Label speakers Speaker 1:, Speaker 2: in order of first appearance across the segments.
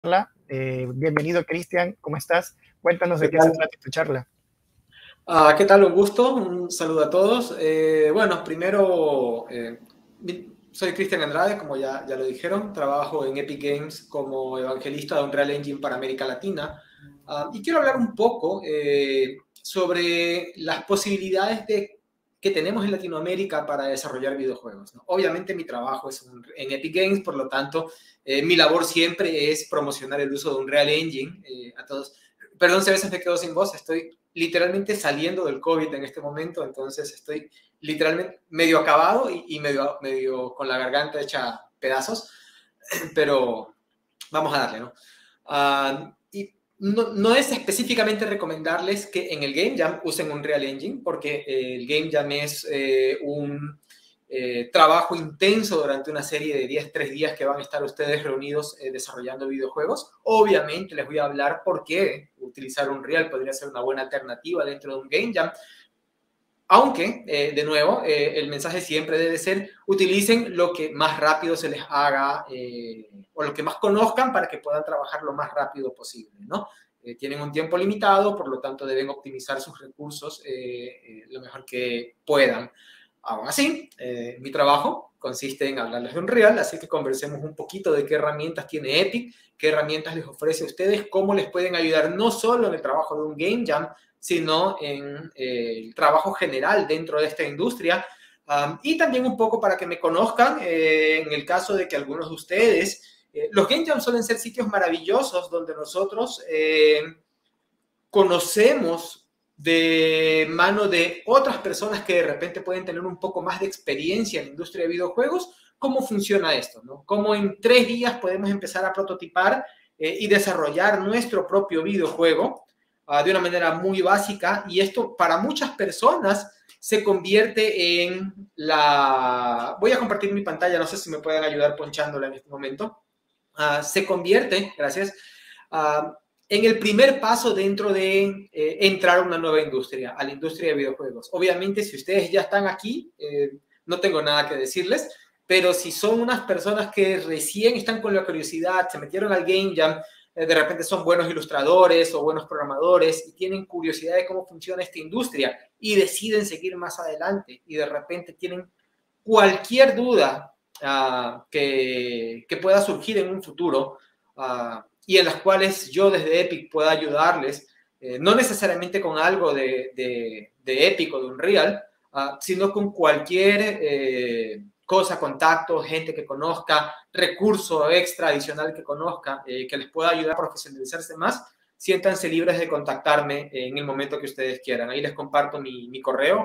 Speaker 1: charla. Bienvenido, Cristian, ¿cómo estás? Cuéntanos
Speaker 2: ¿Qué
Speaker 1: de qué se
Speaker 2: tal?
Speaker 1: trata tu charla.
Speaker 2: ¿Qué tal? Un gusto, un saludo a todos. Bueno, primero, soy Cristian Andrade, como ya lo dijeron, trabajo en Epic Games como evangelista de Unreal Engine para América Latina. Y quiero hablar un poco sobre las posibilidades que tenemos en Latinoamérica para desarrollar videojuegos, ¿no? Obviamente mi trabajo es en Epic Games, por lo tanto, mi labor siempre es promocionar el uso de Unreal Engine a todos. Perdón si a veces me quedo sin voz, estoy literalmente saliendo del COVID en este momento, entonces estoy literalmente medio acabado y medio con la garganta hecha pedazos, pero vamos a darle, ¿no? Y no es específicamente recomendarles que en el Game Jam usen un Real Engine, porque el Game Jam es un trabajo intenso durante una serie de 3 días que van a estar ustedes reunidos desarrollando videojuegos. Obviamente les voy a hablar por qué utilizar un Real podría ser una buena alternativa dentro de un Game Jam. Aunque, de nuevo, el mensaje siempre debe ser, utilicen lo que más rápido se les haga o lo que más conozcan para que puedan trabajar lo más rápido posible, ¿no? Tienen un tiempo limitado, por lo tanto deben optimizar sus recursos lo mejor que puedan. Aún así, mi trabajo consiste en hablarles de Unreal, así que conversemos un poquito de qué herramientas tiene Epic, qué herramientas les ofrece a ustedes, cómo les pueden ayudar no solo en el trabajo de un Game Jam, sino en el trabajo general dentro de esta industria. Y también un poco para que me conozcan, en el caso de que algunos de ustedes, los Game Jams suelen ser sitios maravillosos donde nosotros conocemos de mano de otras personas que de repente pueden tener un poco más de experiencia en la industria de videojuegos, cómo funciona esto, ¿no? Cómo en 3 días podemos empezar a prototipar y desarrollar nuestro propio videojuego de una manera muy básica, y esto para muchas personas se convierte en la... Voy a compartir mi pantalla, no sé si me pueden ayudar ponchándola en este momento. Se convierte, gracias, en el primer paso dentro de entrar a una nueva industria, a la industria de videojuegos. Obviamente, si ustedes ya están aquí, no tengo nada que decirles, pero si son unas personas que recién están con la curiosidad, se metieron al Game Jam, de repente son buenos ilustradores o buenos programadores y tienen curiosidad de cómo funciona esta industria y deciden seguir más adelante y de repente tienen cualquier duda que pueda surgir en un futuro y en las cuales yo desde Epic pueda ayudarles, no necesariamente con algo de Epic o de Unreal, sino con cualquier cosa, contacto, gente que conozca, recurso extra adicional que conozca, que les pueda ayudar a profesionalizarse más. Siéntanse libres de contactarme en el momento que ustedes quieran. Ahí les comparto mi correo,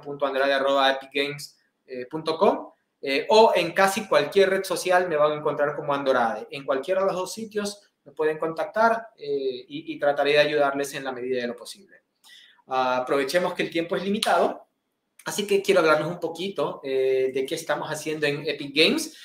Speaker 2: cristian.andrade@epicgames.com, o en casi cualquier red social me van a encontrar como Andorade. En cualquiera de los dos sitios me pueden contactar y trataré de ayudarles en la medida de lo posible. Aprovechemos que el tiempo es limitado, así que quiero hablarles un poquito de qué estamos haciendo en Epic Games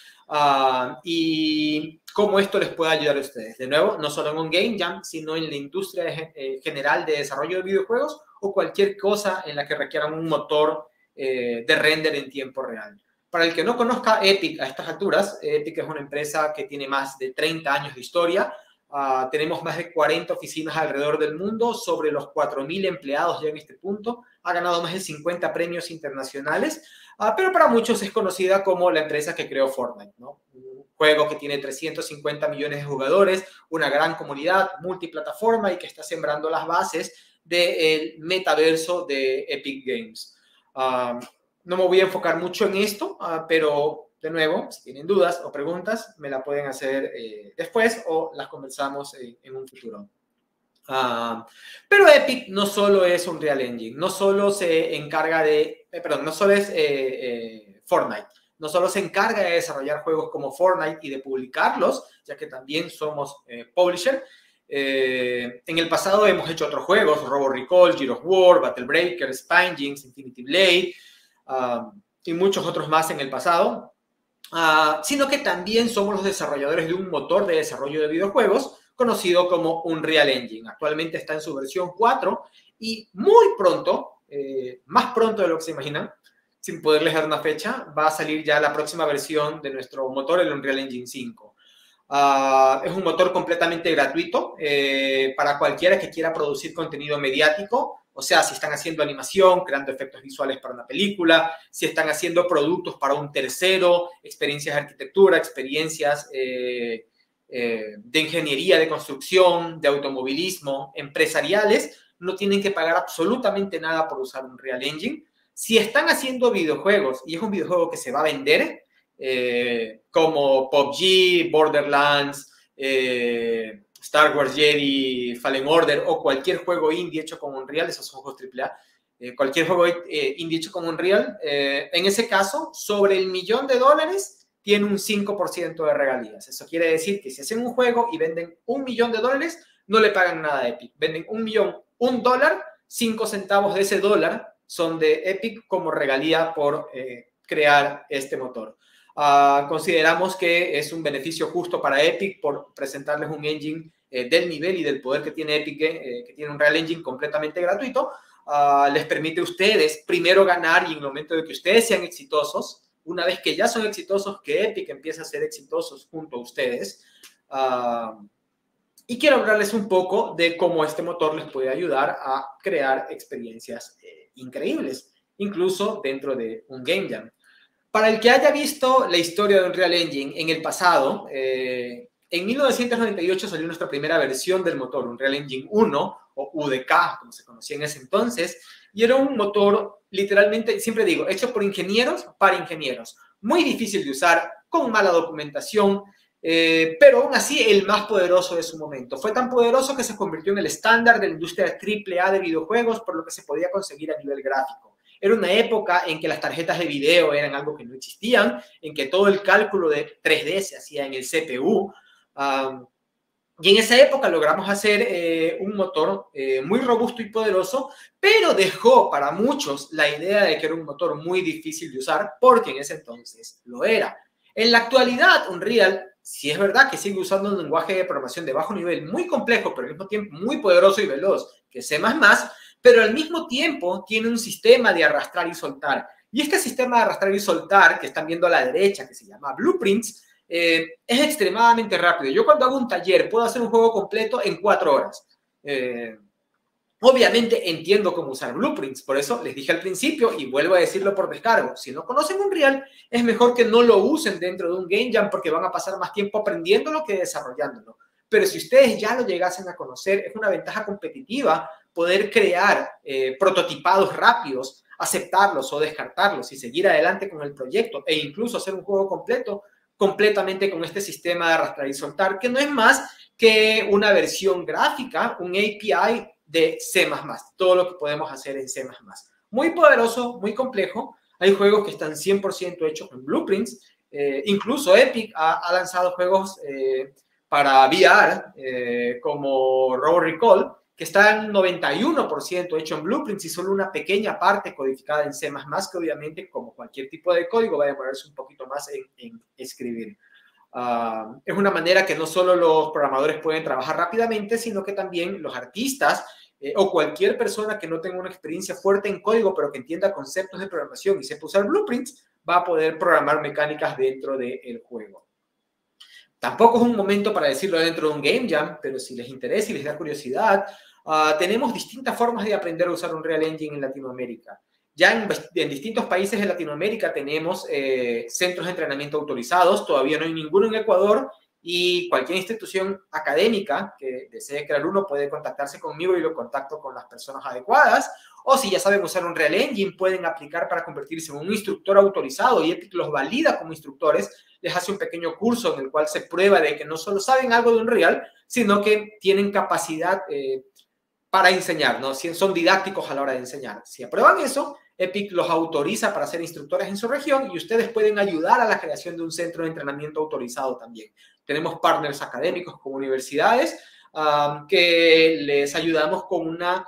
Speaker 2: y cómo esto les puede ayudar a ustedes. De nuevo, no solo en un Game Jam, sino en la industria general de desarrollo de videojuegos o cualquier cosa en la que requieran un motor de render en tiempo real. Para el que no conozca Epic a estas alturas, Epic es una empresa que tiene más de 30 años de historia. Tenemos más de 40 oficinas alrededor del mundo, sobre los 4.000 empleados ya en este punto. Ha ganado más de 50 premios internacionales, pero para muchos es conocida como la empresa que creó Fortnite, ¿no? Un juego que tiene 350 millones de jugadores, una gran comunidad multiplataforma y que está sembrando las bases del metaverso de Epic Games. No me voy a enfocar mucho en esto, pero de nuevo, si tienen dudas o preguntas, me la pueden hacer después o las conversamos en un futuro. Pero Epic no solo es Unreal Engine, no solo se encarga de, no solo es Fortnite, no solo se encarga de desarrollar juegos como Fortnite y de publicarlos, ya que también somos publisher. En el pasado hemos hecho otros juegos, Robo Recall, Gears of War, Battle Breaker, Spine Jinx, Infinity Blade, y muchos otros más en el pasado. Sino que también somos los desarrolladores de un motor de desarrollo de videojuegos conocido como Unreal Engine. Actualmente está en su versión 4 y muy pronto, más pronto de lo que se imaginan, sin poderles dar una fecha, va a salir ya la próxima versión de nuestro motor, el Unreal Engine 5. Es un motor completamente gratuito para cualquiera que quiera producir contenido mediático. O sea, si están haciendo animación, creando efectos visuales para una película, si están haciendo productos para un tercero, experiencias de arquitectura, experiencias de ingeniería, de construcción, de automovilismo, empresariales, no tienen que pagar absolutamente nada por usar Unreal Engine. Si están haciendo videojuegos y es un videojuego que se va a vender, como PUBG, Borderlands, Star Wars Jedi, Fallen Order o cualquier juego indie hecho con Unreal, esos son juegos AAA, cualquier juego indie hecho con Unreal, en ese caso, sobre el $1.000.000 tiene un 5% de regalías. Eso quiere decir que si hacen un juego y venden $1.000.000, no le pagan nada a Epic. Venden $1.000.000, 5 centavos de ese dólar son de Epic como regalía por crear este motor. Consideramos que es un beneficio justo para Epic por presentarles un engine del nivel y del poder que tiene Epic, que tiene un Unreal Engine completamente gratuito. Les permite a ustedes primero ganar, y en el momento de que ustedes sean exitosos, una vez que ya son exitosos, que Epic empiece a ser exitosos junto a ustedes. Y quiero hablarles un poco de cómo este motor les puede ayudar a crear experiencias increíbles, incluso dentro de un Game Jam. Para el que haya visto la historia de Unreal Engine en el pasado, en 1998 salió nuestra primera versión del motor, Unreal Engine 1, o UDK, como se conocía en ese entonces, y era un motor, literalmente, siempre digo, hecho por ingenieros para ingenieros. Muy difícil de usar, con mala documentación, pero aún así el más poderoso de su momento. Fue tan poderoso que se convirtió en el estándar de la industria AAA de videojuegos, por lo que se podía conseguir a nivel gráfico. Era una época en que las tarjetas de video eran algo que no existían, en que todo el cálculo de 3D se hacía en el CPU. Y en esa época logramos hacer un motor muy robusto y poderoso, pero dejó para muchos la idea de que era un motor muy difícil de usar, porque en ese entonces lo era. En la actualidad, Unreal, sí es verdad que sigue usando un lenguaje de programación de bajo nivel muy complejo, pero al mismo tiempo muy poderoso y veloz, que C++, pero al mismo tiempo tiene un sistema de arrastrar y soltar. Y este sistema de arrastrar y soltar, que están viendo a la derecha, que se llama Blueprints, es extremadamente rápido. Yo cuando hago un taller puedo hacer un juego completo en 4 horas. Obviamente entiendo cómo usar Blueprints, por eso les dije al principio y vuelvo a decirlo por descargo. Si no conocen Unreal, es mejor que no lo usen dentro de un Game Jam porque van a pasar más tiempo aprendiéndolo que desarrollándolo. Pero si ustedes ya lo llegasen a conocer, es una ventaja competitiva poder crear prototipados rápidos, aceptarlos o descartarlos y seguir adelante con el proyecto e incluso hacer un juego completo completamente con este sistema de arrastrar y soltar, que no es más que una versión gráfica, un API de C++, todo lo que podemos hacer en C++. Muy poderoso, muy complejo. Hay juegos que están 100% hechos con Blueprints. Incluso Epic ha lanzado juegos para VR, como Robo Recall, que está en 91% hecho en Blueprints y solo una pequeña parte codificada en C++, que obviamente, como cualquier tipo de código, va a demorarse un poquito más en escribir. Es una manera que no solo los programadores pueden trabajar rápidamente, sino que también los artistas o cualquier persona que no tenga una experiencia fuerte en código, pero que entienda conceptos de programación y sepa usar Blueprints, va a poder programar mecánicas dentro del juego. Tampoco es un momento para decirlo dentro de un Game Jam, pero si les interesa y les da curiosidad, tenemos distintas formas de aprender a usar Unreal Engine en Latinoamérica. Ya en distintos países de Latinoamérica tenemos centros de entrenamiento autorizados, todavía no hay ninguno en Ecuador, y cualquier institución académica que desee crear uno puede contactarse conmigo y lo contacto con las personas adecuadas. O si ya saben usar Unreal Engine, pueden aplicar para convertirse en un instructor autorizado y Epic los valida como instructores. Les hace un pequeño curso en el cual se prueba de que no solo saben algo de Unreal, sino que tienen capacidad para enseñar, ¿no? Son didácticos a la hora de enseñar. Si aprueban eso, Epic los autoriza para ser instructores en su región y ustedes pueden ayudar a la creación de un centro de entrenamiento autorizado también. Tenemos partners académicos como universidades que les ayudamos con una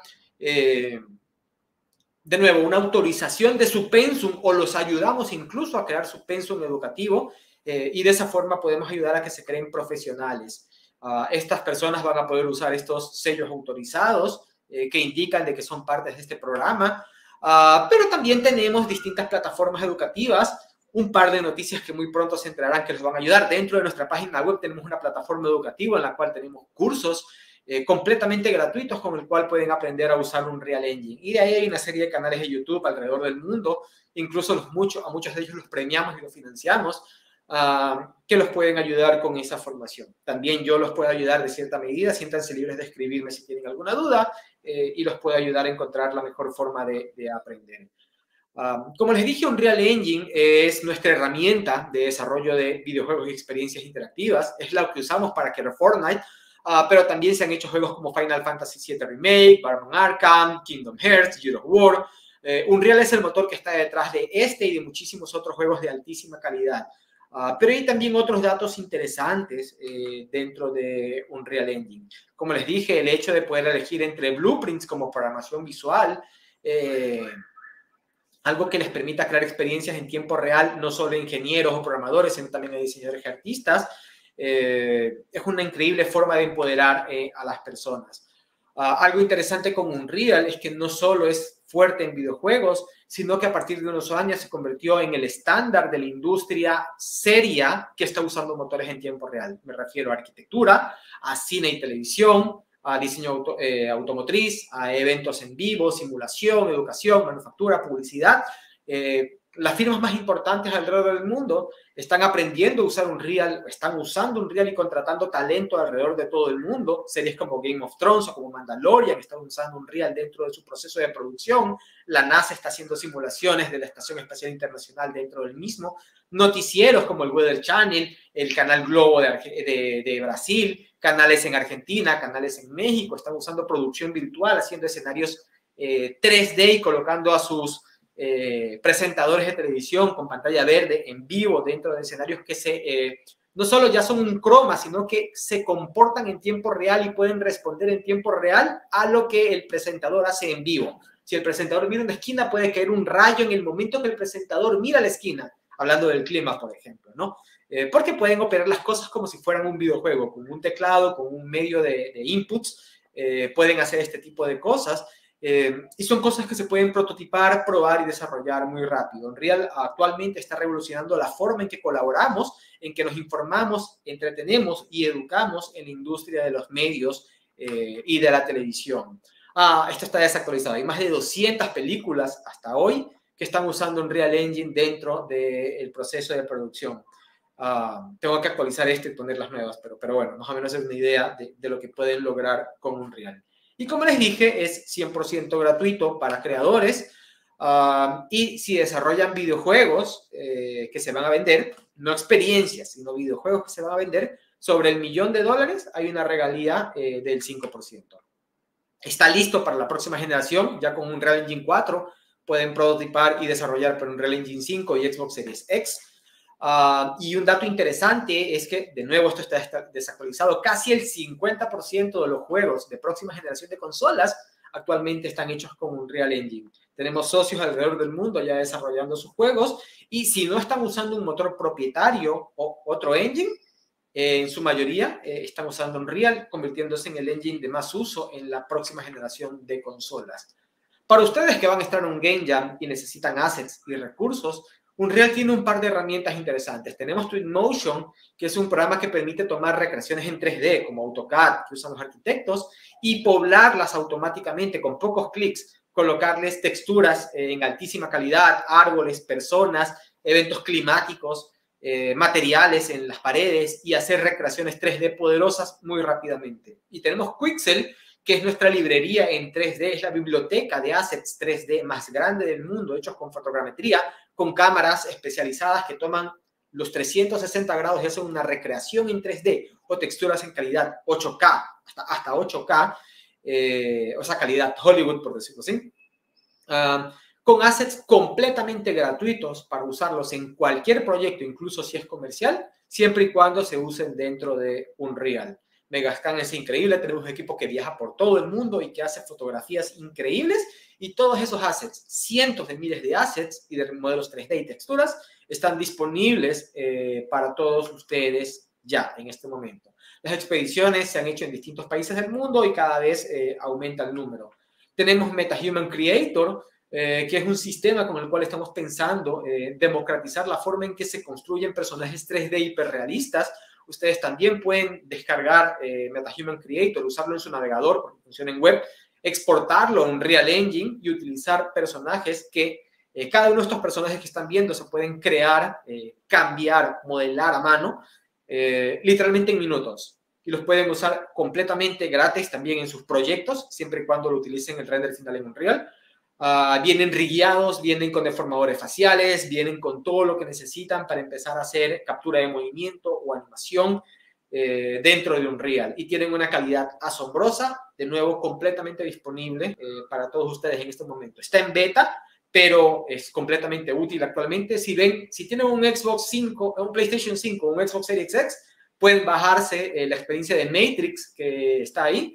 Speaker 2: autorización de su pensum o los ayudamos incluso a crear su pensum educativo y de esa forma podemos ayudar a que se creen profesionales. Estas personas van a poder usar estos sellos autorizados que indican de que son partes de este programa, pero también tenemos distintas plataformas educativas un par de noticias que muy pronto se enterarán que les van a ayudar. Dentro de nuestra página web tenemos una plataforma educativa en la cual tenemos cursos completamente gratuitos con el cual pueden aprender a usar Unreal Engine. Y de ahí hay una serie de canales de YouTube alrededor del mundo, incluso a muchos de ellos los premiamos y los financiamos, que los pueden ayudar con esa formación. También yo los puedo ayudar de cierta medida, siéntanse libres de escribirme si tienen alguna duda y los puedo ayudar a encontrar la mejor forma de aprender. Como les dije, Unreal Engine es nuestra herramienta de desarrollo de videojuegos y experiencias interactivas. Es la que usamos para crear Fortnite, pero también se han hecho juegos como Final Fantasy VII Remake, Batman Arkham, Kingdom Hearts, God of War. Unreal es el motor que está detrás de este y de muchísimos otros juegos de altísima calidad. Pero hay también otros datos interesantes dentro de Unreal Engine. Como les dije, el hecho de poder elegir entre blueprints como programación visual, algo que les permita crear experiencias en tiempo real, no solo a ingenieros o programadores, sino también a diseñadores y artistas, es una increíble forma de empoderar a las personas. Algo interesante con Unreal es que no solo es fuerte en videojuegos, sino que a partir de unos años se convirtió en el estándar de la industria seria que está usando motores en tiempo real. Me refiero a arquitectura, a cine y televisión, a diseño automotriz, a eventos en vivo, simulación, educación, manufactura, publicidad. Las firmas más importantes alrededor del mundo están aprendiendo a usar Unreal, están usando Unreal y contratando talento alrededor de todo el mundo. Series como Game of Thrones o como Mandalorian están usando Unreal dentro de su proceso de producción. La NASA está haciendo simulaciones de la Estación Espacial Internacional dentro del mismo. Noticieros como el Weather Channel, el Canal Globo de Brasil, canales en Argentina, canales en México, están usando producción virtual, haciendo escenarios 3D y colocando a sus presentadores de televisión con pantalla verde en vivo dentro de escenarios que no solo ya son un croma, sino que se comportan en tiempo real y pueden responder en tiempo real a lo que el presentador hace en vivo. Si el presentador mira una esquina, puede caer un rayo en el momento que el presentador mira la esquina, hablando del clima, por ejemplo, ¿no? Porque pueden operar las cosas como si fueran un videojuego, con un teclado, con un medio de inputs, pueden hacer este tipo de cosas. Y son cosas que se pueden prototipar, probar y desarrollar muy rápido. Unreal actualmente está revolucionando la forma en que colaboramos, en que nos informamos, entretenemos y educamos en la industria de los medios y de la televisión. Esto está desactualizado. Hay más de 200 películas hasta hoy que están usando Unreal Engine dentro del proceso de producción. Tengo que actualizar y poner las nuevas, pero bueno, más o menos es una idea de lo que pueden lograr con Unreal. Y como les dije, es 100% gratuito para creadores y si desarrollan videojuegos que se van a vender, no experiencias, sino videojuegos que se van a vender, sobre $1 millón hay una regalía del 5%. Está listo para la próxima generación, ya con Unreal Engine 4 pueden prototipar y desarrollar para Unreal Engine 5 y Xbox Series X. Y un dato interesante es que, de nuevo, esto está desactualizado, casi el 50% de los juegos de próxima generación de consolas actualmente están hechos con Unreal Engine. Tenemos socios alrededor del mundo ya desarrollando sus juegos y si no están usando un motor propietario o otro engine, en su mayoría están usando Unreal, convirtiéndose en el engine de más uso en la próxima generación de consolas. Para ustedes que van a estar en un Game Jam y necesitan assets y recursos, Unreal tiene un par de herramientas interesantes. Tenemos Twinmotion, que es un programa que permite tomar recreaciones en 3D, como AutoCAD, que usan los arquitectos, y poblarlas automáticamente con pocos clics, colocarles texturas en altísima calidad, árboles, personas, eventos climáticos, materiales en las paredes y hacer recreaciones 3D poderosas muy rápidamente. Y tenemos Quixel, que es nuestra librería en 3D, es la biblioteca de assets 3D más grande del mundo, hechos con fotogrametría, con cámaras especializadas que toman los 360 grados y hacen una recreación en 3D o texturas en calidad 8K, hasta 8K, o sea, calidad Hollywood, por decirlo así, con assets completamente gratuitos para usarlos en cualquier proyecto, incluso si es comercial, siempre y cuando se usen dentro de Unreal. Megascan es increíble, tenemos un equipo que viaja por todo el mundo y que hace fotografías increíbles y todos esos assets, cientos de miles de assets y de modelos 3D y texturas están disponibles para todos ustedes ya en este momento. Las expediciones se han hecho en distintos países del mundo y cada vez aumenta el número. Tenemos MetaHuman Creator, que es un sistema con el cual estamos pensando democratizar la forma en que se construyen personajes 3D hiperrealistas. Ustedes también pueden descargar MetaHuman Creator, usarlo en su navegador porque funciona en web, exportarlo a un Unreal Engine y utilizar personajes que cada uno de estos personajes que están viendo se pueden crear, cambiar, modelar a mano, literalmente en minutos. Y los pueden usar completamente gratis también en sus proyectos, siempre y cuando lo utilicen el render final en Unreal. Vienen rigueados, vienen con deformadores faciales, vienen con todo lo que necesitan para empezar a hacer captura de movimiento o animación dentro de Unreal. Y tienen una calidad asombrosa, de nuevo completamente disponible para todos ustedes en este momento. Está en beta, pero es completamente útil actualmente. Si tienen un Xbox 5, un PlayStation 5 o un Xbox Series X, pueden bajarse la experiencia de Matrix que está ahí.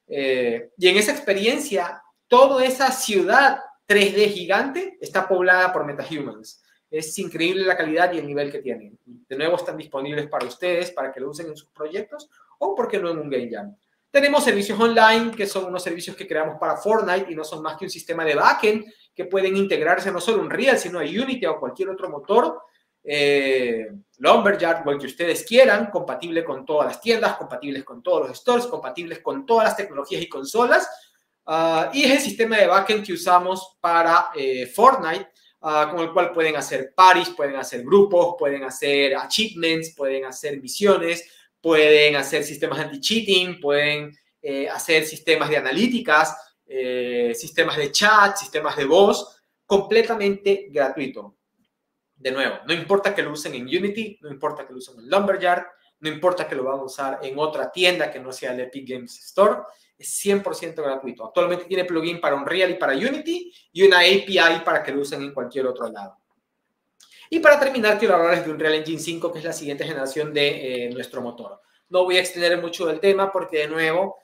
Speaker 2: Y en esa experiencia, toda esa ciudad 3D gigante está poblada por MetaHumans. Es increíble la calidad y el nivel que tienen. De nuevo, están disponibles para ustedes, para que lo usen en sus proyectos, o porque no en un Game Jam. Tenemos servicios online, que son unos servicios que creamos para Fortnite y no son más que un sistema de backend que pueden integrarse no solo a Unreal, sino a Unity o cualquier otro motor, Lumberyard o el que ustedes quieran, compatible con todas las tiendas, compatibles con todos los stores, compatibles con todas las tecnologías y consolas. Y es el sistema de backend que usamos para Fortnite, con el cual pueden hacer parties, pueden hacer grupos, pueden hacer achievements, pueden hacer misiones, pueden hacer sistemas anti-cheating, pueden hacer sistemas de analíticas, sistemas de chat, sistemas de voz, completamente gratuito. De nuevo, no importa que lo usen en Unity, no importa que lo usen en Lumberyard, no importa que lo van a usar en otra tienda que no sea el Epic Games Store, es 100% gratuito. Actualmente tiene plugin para Unreal y para Unity y una API para que lo usen en cualquier otro lado. Y para terminar, quiero hablarles de Unreal Engine 5, que es la siguiente generación de nuestro motor. No voy a extender mucho del tema porque, de nuevo,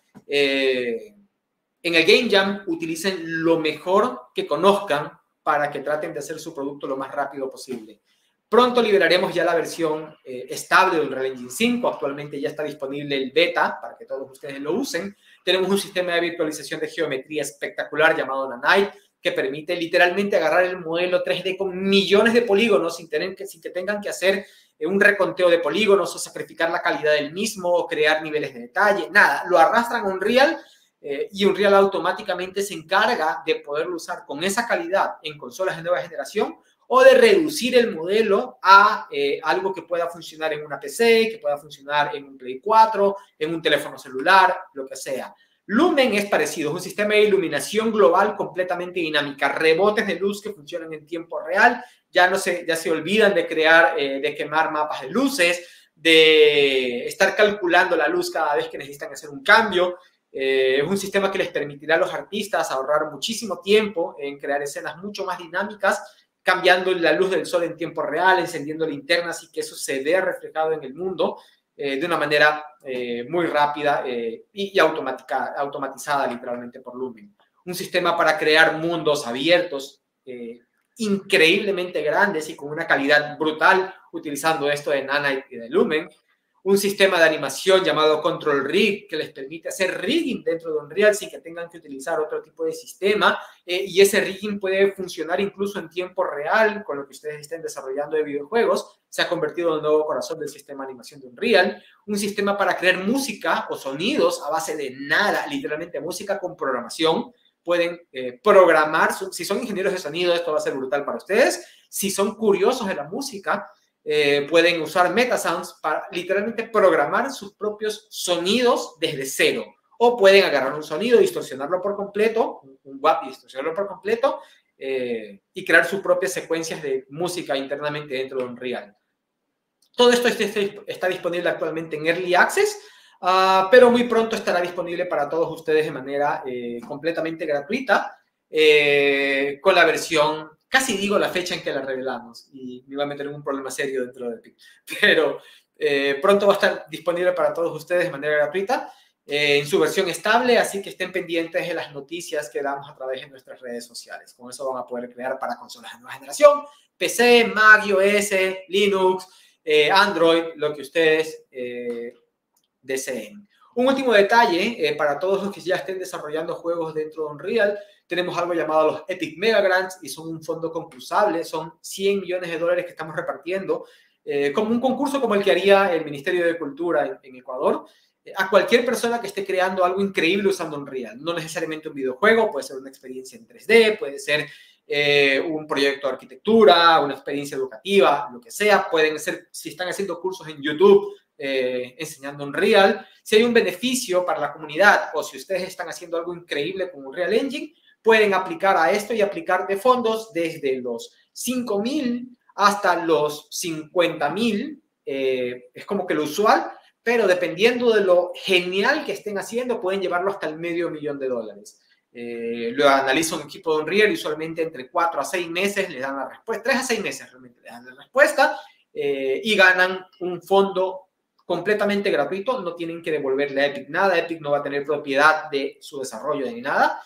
Speaker 2: en el Game Jam utilicen lo mejor que conozcan para que traten de hacer su producto lo más rápido posible. Pronto liberaremos ya la versión estable de Unreal Engine 5. Actualmente ya está disponible el beta para que todos ustedes lo usen. Tenemos un sistema de virtualización de geometría espectacular llamado Nanite, que permite literalmente agarrar el modelo 3D con millones de polígonos sin que tengan que hacer un reconteo de polígonos o sacrificar la calidad del mismo o crear niveles de detalle. Nada, lo arrastran a Unreal y Unreal automáticamente se encarga de poderlo usar con esa calidad en consolas de nueva generación o de reducir el modelo a algo que pueda funcionar en una PC, que pueda funcionar en un Play 4, en un teléfono celular, lo que sea. Lumen es parecido, es un sistema de iluminación global completamente dinámica, rebotes de luz que funcionan en tiempo real, ya se olvidan de de quemar mapas de luces, de estar calculando la luz cada vez que necesitan hacer un cambio. Es un sistema que les permitirá a los artistas ahorrar muchísimo tiempo en crear escenas mucho más dinámicas, cambiando la luz del sol en tiempo real, encendiendo linternas y que eso se vea reflejado en el mundo de una manera muy rápida y automatizada literalmente por Lumen. Un sistema para crear mundos abiertos, increíblemente grandes y con una calidad brutal utilizando esto de Nanite y de Lumen. Un sistema de animación llamado Control Rig que les permite hacer rigging dentro de Unreal sin que tengan que utilizar otro tipo de sistema y ese rigging puede funcionar incluso en tiempo real con lo que ustedes estén desarrollando de videojuegos. Se ha convertido en el nuevo corazón del sistema de animación de Unreal. Un sistema para crear música o sonidos a base de nada, literalmente música con programación. Pueden programar, si son ingenieros de sonido, esto va a ser brutal para ustedes. Si son curiosos de la música, pueden usar Metasounds para literalmente programar sus propios sonidos desde cero. O pueden agarrar un sonido, distorsionarlo por completo, un WAP, distorsionarlo por completo y crear sus propias secuencias de música internamente dentro de Unreal. Todo esto está disponible actualmente en Early Access, pero muy pronto estará disponible para todos ustedes de manera completamente gratuita con la versión, casi digo la fecha en que la revelamos y me iba a meter en un problema serio dentro de Epic, pero pronto va a estar disponible para todos ustedes de manera gratuita en su versión estable, así que estén pendientes de las noticias que damos a través de nuestras redes sociales. Con eso van a poder crear para consolas de nueva generación, PC, Mac, iOS, Linux, Android, lo que ustedes deseen. Un último detalle, para todos los que ya estén desarrollando juegos dentro de Unreal, tenemos algo llamado los Epic Mega Grants y son un fondo concursable, son $100 millones que estamos repartiendo, como un concurso como el que haría el Ministerio de Cultura en Ecuador, a cualquier persona que esté creando algo increíble usando Unreal. No necesariamente un videojuego, puede ser una experiencia en 3D, puede ser un proyecto de arquitectura, una experiencia educativa, lo que sea. Pueden ser, si están haciendo cursos en YouTube, enseñando Unreal. Si hay un beneficio para la comunidad o si ustedes están haciendo algo increíble con Unreal Engine, pueden aplicar a esto y aplicar de fondos desde los 5.000 hasta los 50.000. Es como que lo usual, pero dependiendo de lo genial que estén haciendo, pueden llevarlo hasta el $500,000. Lo analiza un equipo de Unreal y usualmente entre 4 a 6 meses les dan la respuesta, 3 a 6 meses realmente les dan la respuesta, y ganan un fondo completamente gratuito. No tienen que devolverle a Epic nada, Epic no va a tener propiedad de su desarrollo ni nada,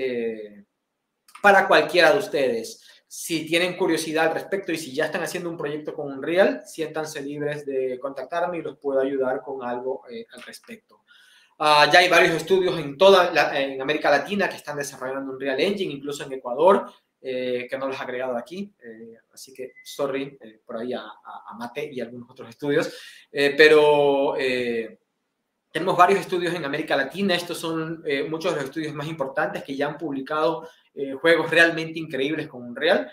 Speaker 2: para cualquiera de ustedes. Si tienen curiosidad al respecto y si ya están haciendo un proyecto con Unreal, siéntanse libres de contactarme y los puedo ayudar con algo al respecto. Ya hay varios estudios en América Latina que están desarrollando Unreal Engine, incluso en Ecuador, que no los he agregado aquí, así que sorry por ahí a Mate y algunos otros estudios, pero tenemos varios estudios en América Latina. Estos son muchos de los estudios más importantes que ya han publicado juegos realmente increíbles con Unreal.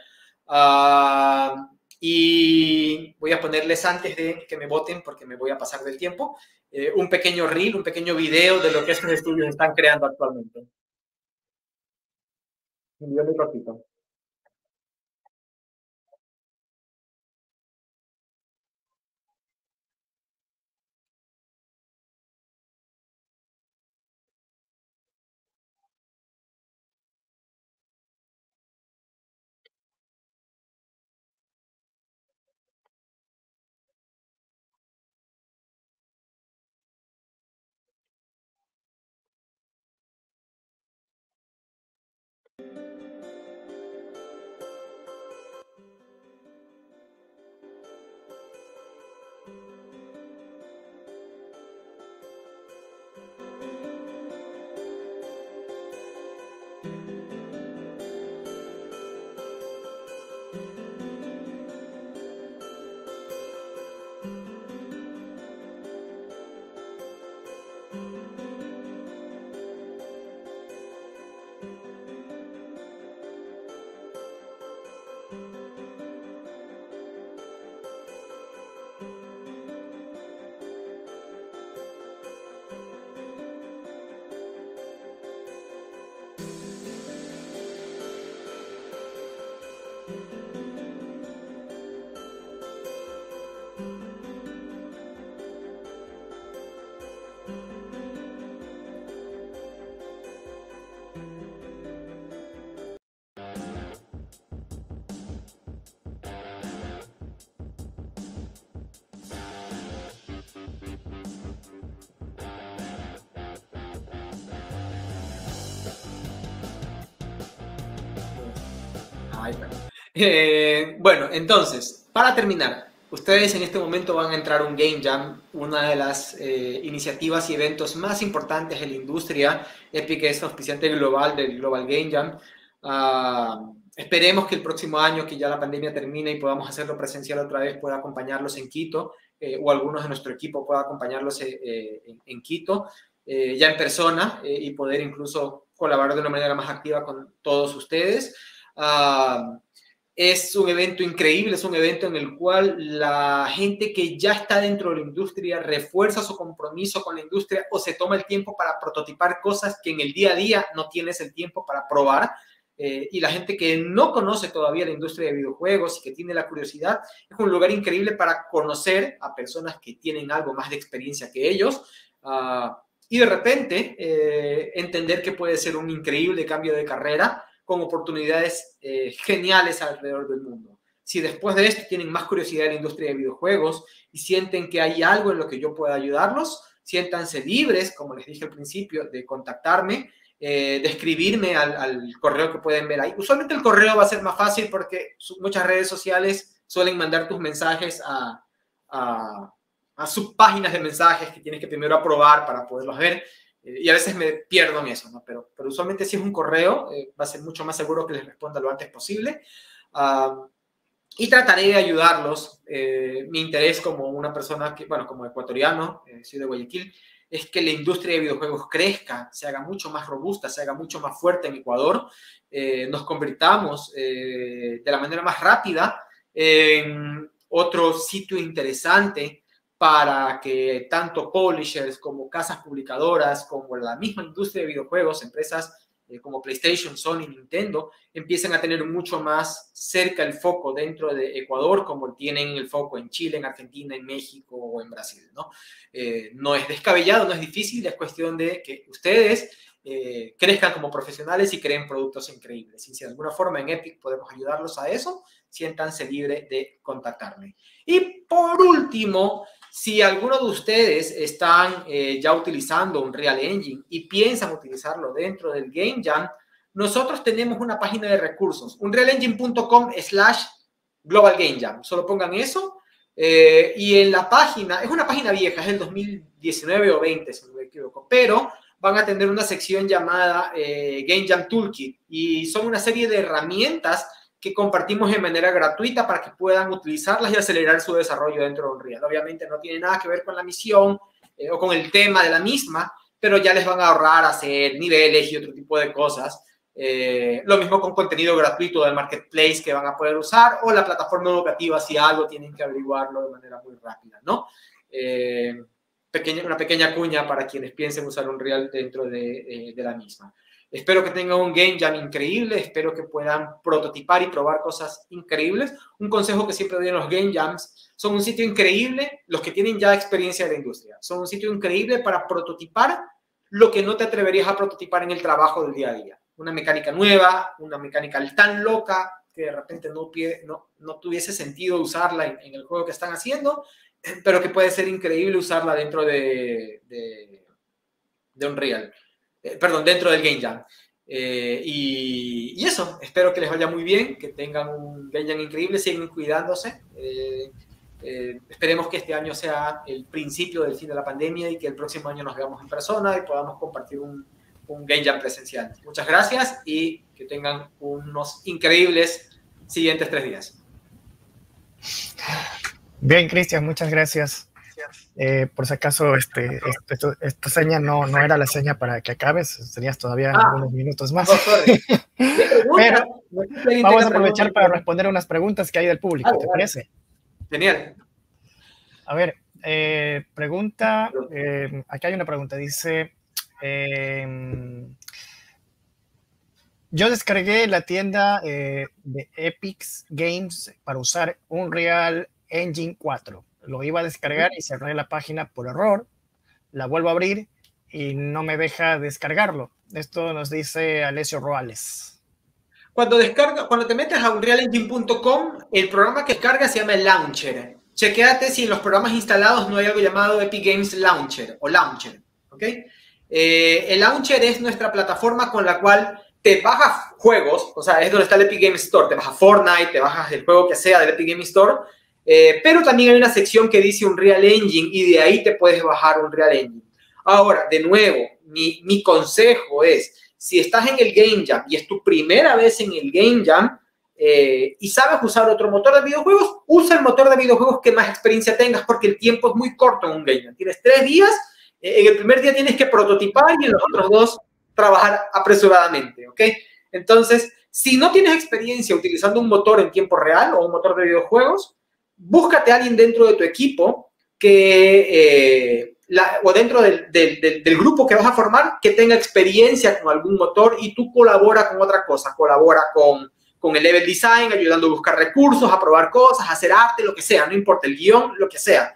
Speaker 2: Y voy a ponerles, antes de que me voten, porque me voy a pasar del tiempo, un pequeño reel, un pequeño video de lo que estos estudios están creando actualmente. Un video muy cortito. Bueno, entonces, para terminar, ustedes en este momento van a entrar a un Game Jam, una de las iniciativas y eventos más importantes de la industria. Epic es auspiciante global del Global Game Jam. Esperemos que el próximo año, que ya la pandemia termine y podamos hacerlo presencial otra vez, pueda acompañarlos en Quito, o algunos de nuestro equipo pueda acompañarlos en Quito, ya en persona, y poder incluso colaborar de una manera más activa con todos ustedes. Es un evento increíble, es un evento en el cual la gente que ya está dentro de la industria refuerza su compromiso con la industria o se toma el tiempo para prototipar cosas que en el día a día no tienes el tiempo para probar. Y la gente que no conoce todavía la industria de videojuegos y que tiene la curiosidad, es un lugar increíble para conocer a personas que tienen algo más de experiencia que ellos, y de repente entender que puede ser un increíble cambio de carrera con oportunidades geniales alrededor del mundo. Si después de esto tienen más curiosidad en la industria de videojuegos y sienten que hay algo en lo que yo pueda ayudarlos, siéntanse libres, como les dije al principio, de contactarme, de escribirme al correo que pueden ver ahí. Usualmente el correo va a ser más fácil porque muchas redes sociales suelen mandar tus mensajes a a subpáginas de mensajes que tienes que primero aprobar para poderlos ver. Y a veces me pierdo en eso, ¿no? Pero usualmente si es un correo, va a ser mucho más seguro que les responda lo antes posible. Y trataré de ayudarlos. Mi interés como una persona, bueno, como ecuatoriano, soy de Guayaquil, es que la industria de videojuegos crezca, se haga mucho más robusta, se haga mucho más fuerte en Ecuador, nos convirtamos de la manera más rápida en otro sitio interesante para que tanto publishers como casas publicadoras, como la misma industria de videojuegos, empresas como PlayStation, Sony, Nintendo, empiecen a tener mucho más cerca el foco dentro de Ecuador, como tienen el foco en Chile, en Argentina, en México o en Brasil, ¿no? No es descabellado, no es difícil, es cuestión de que ustedes crezcan como profesionales y creen productos increíbles. Y si de alguna forma en Epic podemos ayudarlos a eso, siéntanse libres de contactarme. Y por último, si alguno de ustedes están ya utilizando Unreal Engine y piensan utilizarlo dentro del Game Jam, nosotros tenemos una página de recursos, unrealengine.com/Global Game Jam. Solo pongan eso. Y en la página, es una página vieja, es del 2019 o 20, si no me equivoco, pero van a tener una sección llamada Game Jam Toolkit y son una serie de herramientas que compartimos de manera gratuita para que puedan utilizarlas y acelerar su desarrollo dentro de Unreal. Obviamente no tiene nada que ver con la misión o con el tema de la misma, pero ya les van a ahorrar hacer niveles y otro tipo de cosas. Lo mismo con contenido gratuito del Marketplace que van a poder usar, o la plataforma educativa si algo tienen que averiguarlo de manera muy rápida, ¿no? Una pequeña cuña para quienes piensen usar Unreal dentro de la misma. Espero que tengan un Game Jam increíble, espero que puedan prototipar y probar cosas increíbles. Un consejo que siempre doy en los Game Jams, son un sitio increíble, los que tienen ya experiencia de la industria, son un sitio increíble para prototipar lo que no te atreverías a prototipar en el trabajo del día a día. Una mecánica nueva, una mecánica tan loca que de repente no tuviese sentido usarla en el juego que están haciendo, pero que puede ser increíble usarla dentro de Unreal. Perdón, dentro del Game Jam. Y eso, espero que les vaya muy bien, que tengan un Game Jam increíble, sigan cuidándose. Esperemos que este año sea el principio del fin de la pandemia y que el próximo año nos veamos en persona y podamos compartir un Game Jam presencial. Muchas gracias y que tengan unos increíbles siguientes 3 días.
Speaker 1: Bien, Cristian, muchas gracias. Por si acaso esta seña no era la seña para que acabes, tenías todavía unos minutos más. Pero vamos a aprovechar para responder unas preguntas que hay del público, ¿te parece?
Speaker 2: Genial.
Speaker 1: A ver, aquí hay una pregunta, dice, yo descargué la tienda de Epic Games para usar Unreal Engine 4. Lo iba a descargar y cerré la página por error. La vuelvo a abrir y no me deja descargarlo. Esto nos dice Alessio Roales.
Speaker 2: Cuando te metes a unrealengine.com, el programa que descarga se llama el Launcher. Chequéate si en los programas instalados no hay algo llamado Epic Games Launcher o Launcher. ¿Okay? El Launcher es nuestra plataforma con la cual te bajas juegos, o sea, es donde está el Epic Games Store. Te bajas Fortnite, te bajas el juego que sea del Epic Games Store. Pero también hay una sección que dice Unreal Engine y de ahí te puedes bajar Unreal Engine. Ahora, de nuevo, mi consejo es, si estás en el Game Jam y es tu primera vez en el Game Jam y sabes usar otro motor de videojuegos, usa el motor de videojuegos que más experiencia tengas porque el tiempo es muy corto en un Game Jam. Tienes 3 días, en el primer día tienes que prototipar y en los otros 2 trabajar apresuradamente, ¿ok? Entonces, si no tienes experiencia utilizando un motor en tiempo real o un motor de videojuegos, búscate a alguien dentro de tu equipo o dentro del grupo que vas a formar que tenga experiencia con algún motor y tú colabora con otra cosa, colabora con el level design, ayudando a buscar recursos, a probar cosas, a hacer arte, lo que sea, no importa, el guión, lo que sea.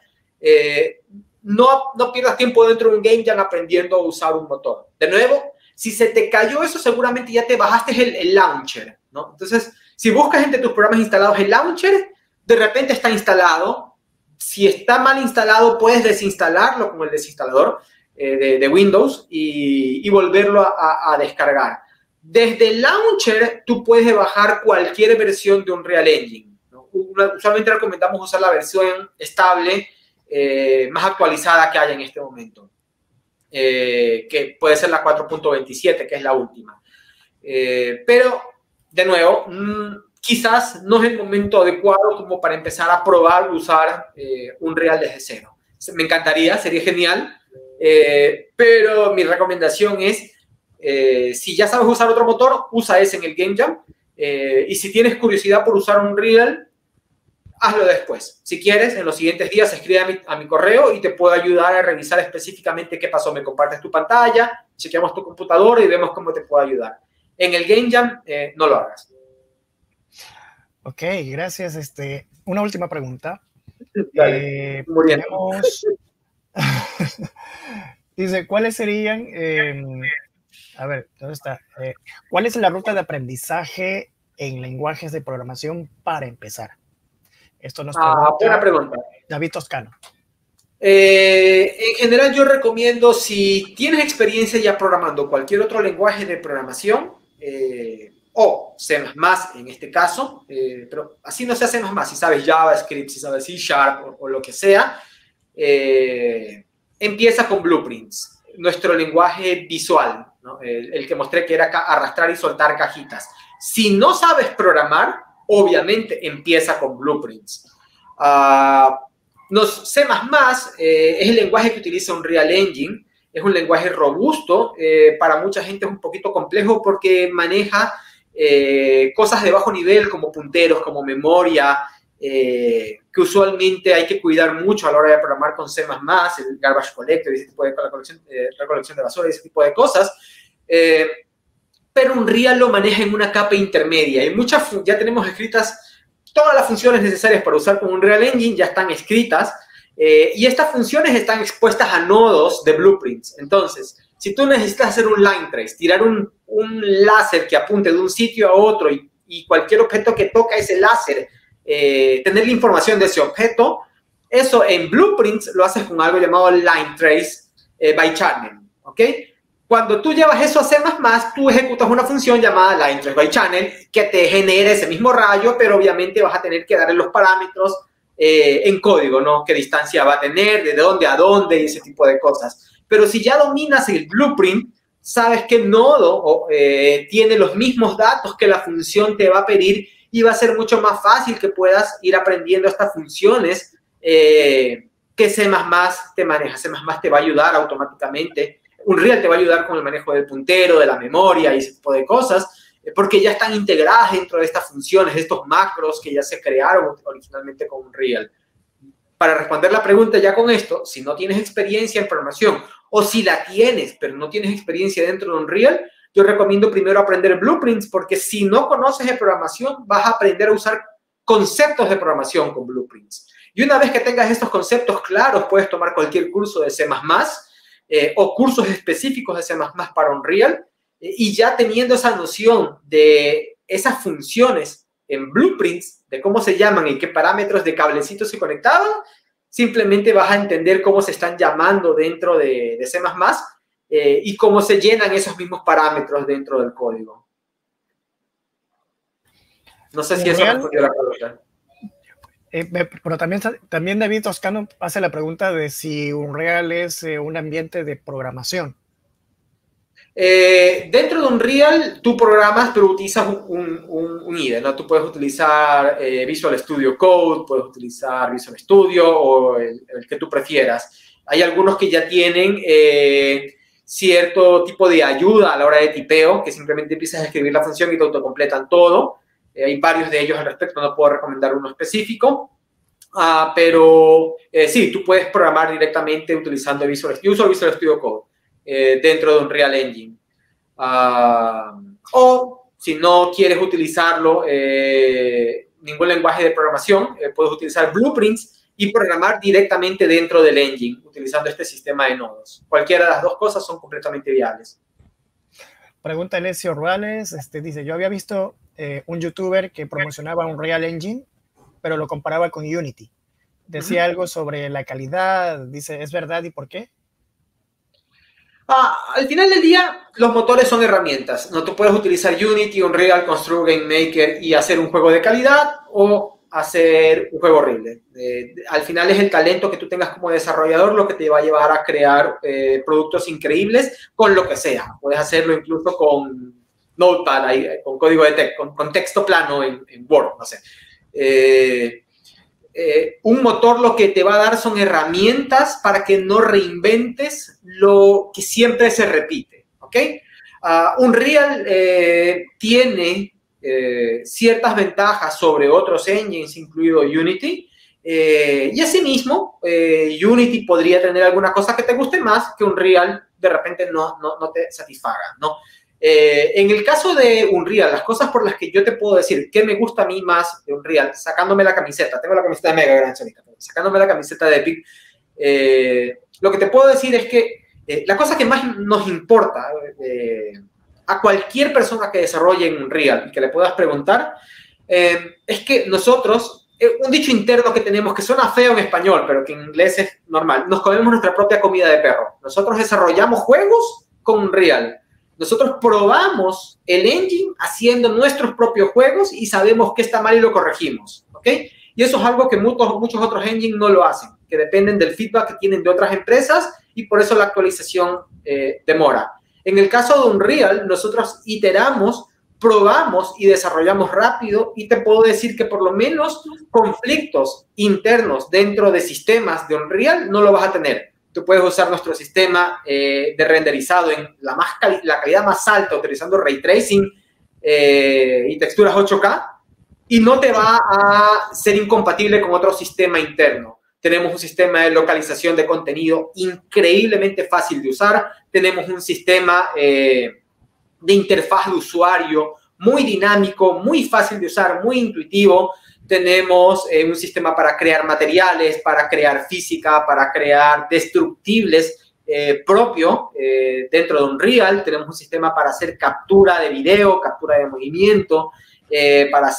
Speaker 2: No pierdas tiempo dentro de un Game Jam aprendiendo a usar un motor. De nuevo, si se te cayó eso, seguramente ya te bajaste el launcher, ¿no? Entonces, si buscas entre tus programas instalados el launcher, de repente está instalado. Si está mal instalado, puedes desinstalarlo con el desinstalador de Windows y volverlo a descargar. Desde el launcher, tú puedes bajar cualquier versión de Unreal Engine, ¿no? Usualmente recomendamos usar la versión estable más actualizada que haya en este momento, que puede ser la 4.27, que es la última. Pero, de nuevo, quizás no es el momento adecuado como para empezar a probar usar Unreal desde cero. Me encantaría, sería genial, pero mi recomendación es, si ya sabes usar otro motor, usa ese en el Game Jam, y si tienes curiosidad por usar Unreal, hazlo después. Si quieres, en los siguientes días escribe a mi correo y te puedo ayudar a revisar específicamente qué pasó. Me compartes tu pantalla, chequeamos tu computadora y vemos cómo te puedo ayudar. En el Game Jam, no lo hagas.
Speaker 1: Ok, gracias. Una última pregunta.
Speaker 2: Dale,
Speaker 1: tenemos... Dice, ¿cuáles serían... a ver, ¿dónde está? ¿Cuál es la ruta de aprendizaje en lenguajes de programación para empezar? Esto nos pregunta
Speaker 2: buena pregunta.
Speaker 1: David Toscano.
Speaker 2: En general, yo recomiendo, si tienes experiencia ya programando cualquier otro lenguaje de programación, o C++ en este caso, pero así no sea C++, si sabes JavaScript, si sabes C# o lo que sea, empieza con Blueprints, nuestro lenguaje visual, ¿no? El que mostré, que era arrastrar y soltar cajitas. Si no sabes programar, obviamente empieza con Blueprints. C++ es el lenguaje que utiliza Unreal Engine. Es un lenguaje robusto, para mucha gente es un poquito complejo porque maneja cosas de bajo nivel como punteros, como memoria, que usualmente hay que cuidar mucho a la hora de programar con C++, el garbage collector, ese tipo de recolección de basura, ese tipo de cosas. Pero Unreal lo maneja en una capa intermedia. Y ya tenemos escritas todas las funciones necesarias para usar con Unreal Engine, ya están escritas. Y estas funciones están expuestas a nodos de blueprints. Entonces, si tú necesitas hacer un line trace, tirar un láser que apunte de un sitio a otro y cualquier objeto que toca ese láser, tener la información de ese objeto, eso en blueprints lo haces con algo llamado line trace by channel, ¿ok? Cuando tú llevas eso a C++, tú ejecutas una función llamada line trace by channel que te genera ese mismo rayo, pero obviamente vas a tener que darle los parámetros en código, ¿no? Qué distancia va a tener, de dónde a dónde y ese tipo de cosas. Pero si ya dominas el blueprint, sabes qué nodo tiene los mismos datos que la función te va a pedir y va a ser mucho más fácil que puedas ir aprendiendo estas funciones que C++ te maneja. C++ te va a ayudar automáticamente. Unreal te va a ayudar con el manejo del puntero, de la memoria y ese tipo de cosas, porque ya están integradas dentro de estas funciones, de estos macros que ya se crearon originalmente con Unreal. Para responder la pregunta ya con esto, si no tienes experiencia en programación o si la tienes, pero no tienes experiencia dentro de Unreal, yo recomiendo primero aprender Blueprints, porque si no conoces de programación, vas a aprender a usar conceptos de programación con Blueprints. Y una vez que tengas estos conceptos claros, puedes tomar cualquier curso de C++, o cursos específicos de C++ para Unreal, y ya teniendo esa noción de esas funciones en Blueprints, de cómo se llaman y qué parámetros de cablecitos se conectaban, simplemente vas a entender cómo se están llamando dentro de C++, y cómo se llenan esos mismos parámetros dentro del código. No sé si eso respondió la pregunta.
Speaker 1: Pero también David Toscano hace la pregunta de si Unreal es un ambiente de programación.
Speaker 2: Dentro de Unreal, tú programas, pero utilizas un IDE, ¿no? Tú puedes utilizar Visual Studio Code, puedes utilizar Visual Studio o el que tú prefieras. Hay algunos que ya tienen cierto tipo de ayuda a la hora de tipeo, que simplemente empiezas a escribir la función y te autocompletan todo. Hay varios de ellos al respecto, no puedo recomendar uno específico. Pero sí, tú puedes programar directamente utilizando Visual Studio Code dentro de Unreal Engine. O si no quieres utilizarlo, ningún lenguaje de programación, puedes utilizar Blueprints y programar directamente dentro del engine, utilizando este sistema de nodos. Cualquiera de las dos cosas son completamente viables.
Speaker 1: Pregunta Alessio Ruales, dice, yo había visto un youtuber que promocionaba Unreal Engine, pero lo comparaba con Unity. Decía algo sobre la calidad, dice, ¿es verdad y por qué?
Speaker 2: Al final del día, los motores son herramientas. No, tú puedes utilizar Unity, Unreal, Construct, Game Maker y hacer un juego de calidad, o hacer un juego horrible. Al final es el talento que tú tengas como desarrollador lo que te va a llevar a crear productos increíbles con lo que sea. Puedes hacerlo incluso con Notepad, con código de texto, con texto plano en Word, no sé. Un motor lo que te va a dar son herramientas para que no reinventes lo que siempre se repite, ¿ok? Unreal tiene ciertas ventajas sobre otros engines, incluido Unity, y asimismo, Unity podría tener alguna cosa que te guste más que Unreal de repente no te satisfaga, ¿no? En el caso de Unreal, las cosas por las que yo te puedo decir que me gusta a mí más de Unreal, sacándome la camiseta, tengo la camiseta de Mega Gran Solita, sacándome la camiseta de Epic, lo que te puedo decir es que la cosa que más nos importa a cualquier persona que desarrolle en Unreal y que le puedas preguntar, es que nosotros, un dicho interno que tenemos que suena feo en español, pero que en inglés es normal, nos comemos nuestra propia comida de perro. Nosotros desarrollamos juegos con Unreal. Nosotros probamos el engine haciendo nuestros propios juegos y sabemos qué está mal y lo corregimos, ¿ok? Y eso es algo que muchos otros engines no lo hacen, que dependen del feedback que tienen de otras empresas y por eso la actualización demora. En el caso de Unreal, nosotros iteramos, probamos y desarrollamos rápido y te puedo decir que por lo menos conflictos internos dentro de sistemas de Unreal no lo vas a tener. Tú puedes usar nuestro sistema de renderizado en la calidad más alta, utilizando Ray Tracing y texturas 8K, y no te va a ser incompatible con otro sistema interno. Tenemos un sistema de localización de contenido increíblemente fácil de usar. Tenemos un sistema de interfaz de usuario muy dinámico, muy fácil de usar, muy intuitivo. Tenemos un sistema para crear materiales, para crear física, para crear destructibles propio dentro de Unreal. Tenemos un sistema para hacer captura de video, captura de movimiento, para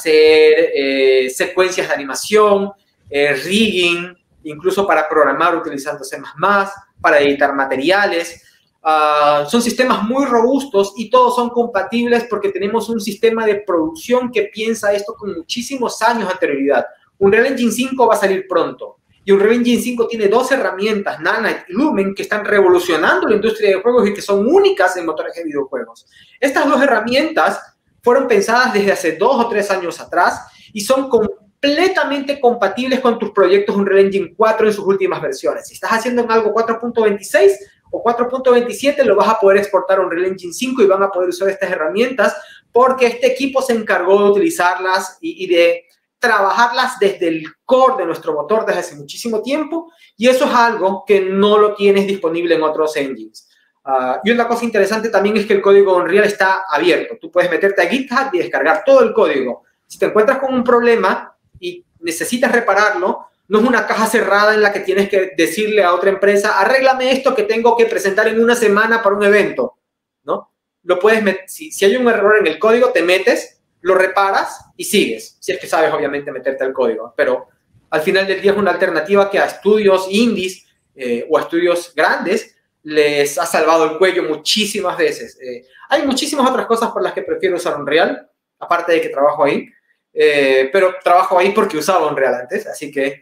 Speaker 2: hacer secuencias de animación, rigging, incluso para programar utilizando C++, para editar materiales. Son sistemas muy robustos y todos son compatibles porque tenemos un sistema de producción que piensa esto con muchísimos años de anterioridad. Unreal Engine 5 va a salir pronto y Unreal Engine 5 tiene dos herramientas, Nanite y Lumen, que están revolucionando la industria de juegos y que son únicas en motores de videojuegos. Estas dos herramientas fueron pensadas desde hace 2 o 3 años atrás y son completamente compatibles con tus proyectos Unreal Engine 4 en sus últimas versiones. Si estás haciendo en algo 4.26 o 4.27, lo vas a poder exportar a Unreal Engine 5 y van a poder usar estas herramientas porque este equipo se encargó de utilizarlas y de trabajarlas desde el core de nuestro motor desde hace muchísimo tiempo, y eso es algo que no lo tienes disponible en otros engines. Y una cosa interesante también es que el código de Unreal está abierto. Tú puedes meterte a GitHub y descargar todo el código. Si te encuentras con un problema y necesitas repararlo, no es una caja cerrada en la que tienes que decirle a otra empresa, arréglame esto que tengo que presentar en una semana para un evento, ¿no? Lo puedes si hay un error en el código, te metes, lo reparas y sigues, si es que sabes, obviamente, meterte al código. Pero al final del día es una alternativa que a estudios indies o a estudios grandes les ha salvado el cuello muchísimas veces. Hay muchísimas otras cosas por las que prefiero usar Unreal, aparte de que trabajo ahí, pero trabajo ahí porque usaba Unreal antes, así que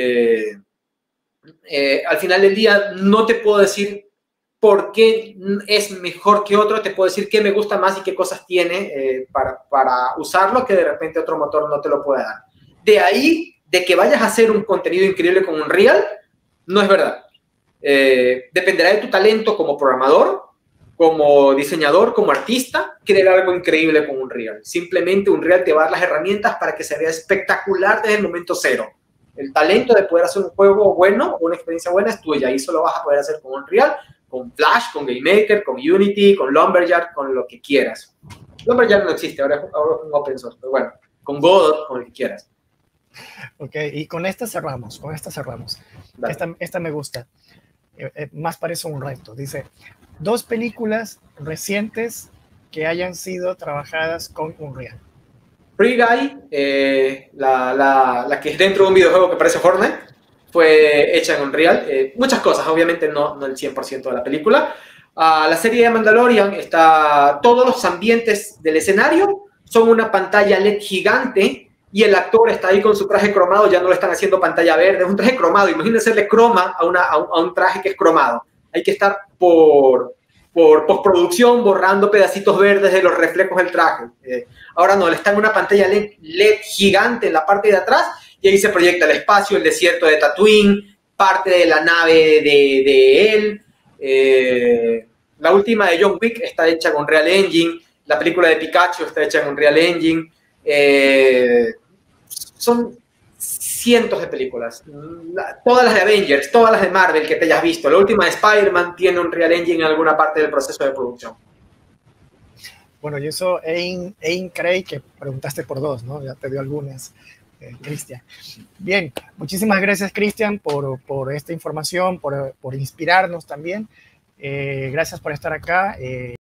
Speaker 2: al final del día no te puedo decir por qué es mejor que otro, te puedo decir qué me gusta más y qué cosas tiene para usarlo que de repente otro motor no te lo puede dar. De ahí, de que vayas a hacer un contenido increíble con Unreal, no es verdad. Dependerá de tu talento como programador, como diseñador, como artista, crear algo increíble con Unreal. Simplemente Unreal te va a dar las herramientas para que se vea espectacular desde el momento cero. El talento de poder hacer un juego bueno o una experiencia buena es tuya y eso lo vas a poder hacer con Unreal, con Flash, con GameMaker, con Unity, con Lumberyard, con lo que quieras. Lumberyard no existe, ahora es un open source, pero bueno, con Godot, con lo que quieras.
Speaker 1: Ok, y con esta cerramos, Esta me gusta. Más parece un reto. Dice, 2 películas recientes que hayan sido trabajadas con Unreal.
Speaker 2: Free Guy, la que es dentro de un videojuego que parece Fortnite, fue hecha en Unreal. Muchas cosas, obviamente no el 100% de la película. La serie de Mandalorian, todos los ambientes del escenario son una pantalla LED gigante y el actor está ahí con su traje cromado, ya no le están haciendo pantalla verde, es un traje cromado. Imagínense hacerle croma a un traje que es cromado. Hay que estar por postproducción borrando pedacitos verdes de los reflejos del traje. Ahora no, le están en una pantalla LED gigante en la parte de atrás y ahí se proyecta el espacio, el desierto de Tatooine, parte de la nave de él. La última de John Wick está hecha con Unreal Engine, la película de Pikachu está hecha con Unreal Engine. Son cientos de películas, todas las de Avengers, todas las de Marvel que te hayas visto. La última de Spider-Man tiene un Unreal Engine en alguna parte del proceso de producción.
Speaker 1: Bueno, y eso Ain Craig, que preguntaste por dos, ¿no? Ya te dio algunas, Cristian. Bien, muchísimas gracias, Cristian, por esta información, por inspirarnos también. Gracias por estar acá.